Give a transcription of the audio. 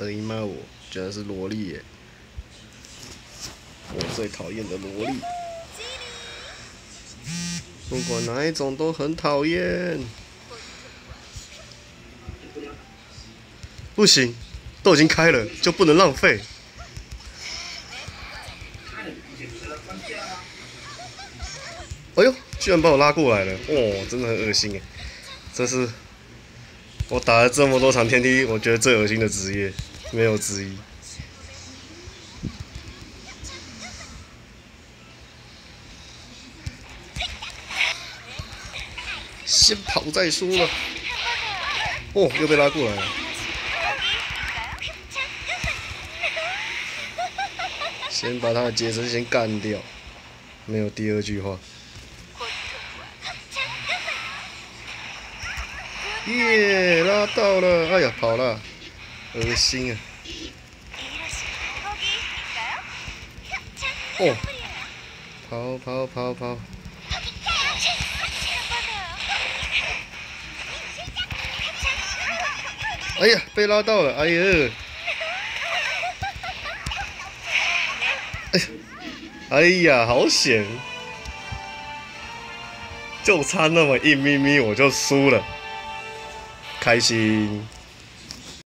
的赢吗我？居然是萝莉耶！我最讨厌的萝莉，不管哪一种都很讨厌。不行，都已经开了，就不能浪费。哎呦，居然把我拉过来了！哇，真的很恶心哎！这是我打了这么多场天梯，我觉得最恶心的职业，没有之一。先跑再说了。哦，又被拉过来了。先把他的杰森先干掉，没有第二句话。耶，拉到了！哎呀，跑了，恶心啊！哦，跑！哎呀，被拉到了！哎呀，哎呀，好险！就差那么一咪咪，我就输了，开心。